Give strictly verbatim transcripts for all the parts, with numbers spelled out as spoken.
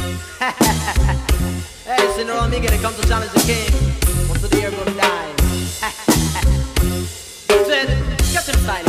Hey, so you know me gonna come to challenge the king. What's the deer gonna die? Said, get him style,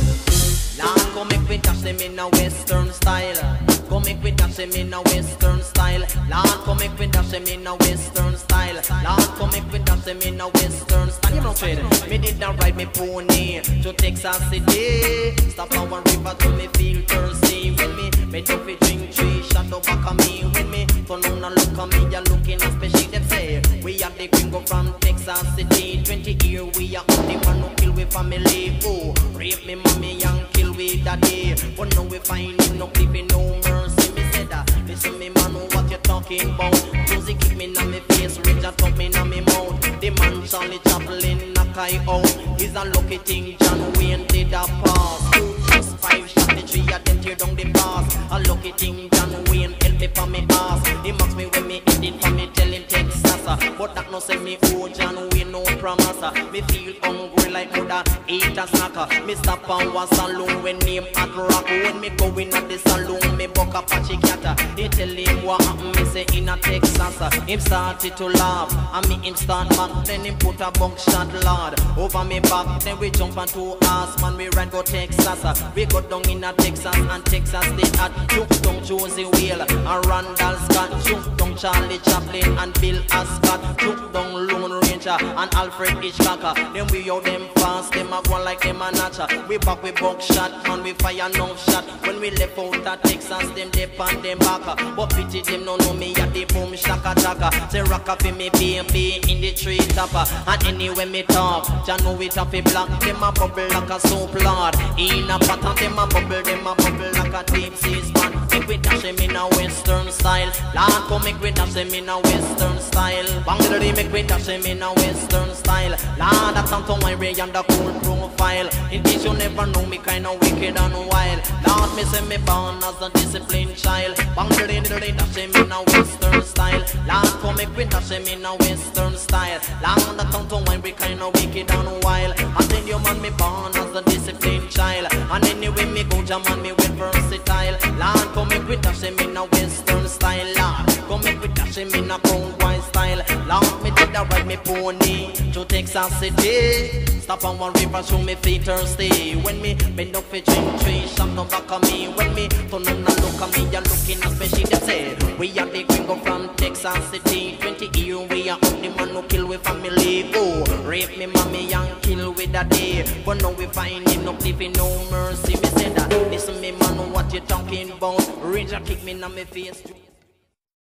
yeah. Lord, come make we dash them in a western style. Come make we dash them in a western style. Lord, come make we dash them in a western style. Lord, come make we dash them in a western style. You know, trade. Me did not ride me pony to Texas City. Stop our river to me feel thirsty. When me me don't fi drink three shot up back of me. When me turn on and look at me, you're looking as special. Them say we are the gringo from Texas City. Twenty year we are the one who kill we family. Oh, rape me mommy and kill we daddy. But now we find him no giving no mercy. Me say that, listen me man, what you talking about? Music kick me na me face, rich and talk me na me mouth. The man Charlie Chaplin knock I out. He's a lucky thing John Wayne did a pass. Two plus five shot the tree and then tear down the bars. A lucky thing John Wayne help me for me ass. He mocks me when me hit it for me tell him Texas. But that no say me oh John Wayne no promise. Me feel hungry like mother eat a snacker. Me stop and was saloon when name at rock. When me go in at the saloon me buck up a chicken. He tell him what happen me say in a Texas. Him started to laugh and me him start back. Then him put a buckshot lord over me back. Then we jump on two ass man we ride go Texas. We go down in a Texas and Texas they had juke down Josie Whale and Randall Scott. Juke down Charlie Chaplin and Bill Ascott. Juke down Lone Ranger and Alfred Hitchcock. Then we out them fast, them a go like them a natcha. We back with buckshot and we fire no shot. When we left out at Texas, them dip on them back. But pity them no know me at the boom shaka chaka. Say rock up in me baby in the tree topper. And anyway me talk, ya know it up a black. Them a bubble like a soap lord. In a pot and them a bubble, them a bubble like a deep sea span. Make we dash them in a western style. Lord come make we dash them in a western style. Bangladesh make we dash them in a western style. Lord that's Tonto Irie and the cool profile. In case you never know me kinda wicked and wild. Lord me say me born as a disciplined child. Bangladesh dash them in a western style. Lord come make we dash them in a western style. Lord that's Tonto Irie kinda wicked and wild. And then you man me born as a disciplined child. And anyway me go jam and me with versatile. Lord come make we dash them in a western style. Lord come make we dash them in a cowboy style. Lord me did a ride me pony to Texas City. Stop on one river show me feet thirsty. When me bend up for drink three shot no back of me. When me turn on and look at me you're looking as special. They say we are the gringo from Texas City. Twenty year we are up the man who kill with family. Oh, rape me mommy and kill with daddy. But now we find him not living no mercy. Me say that listen me man what you talking about. Ranger kick me in my face.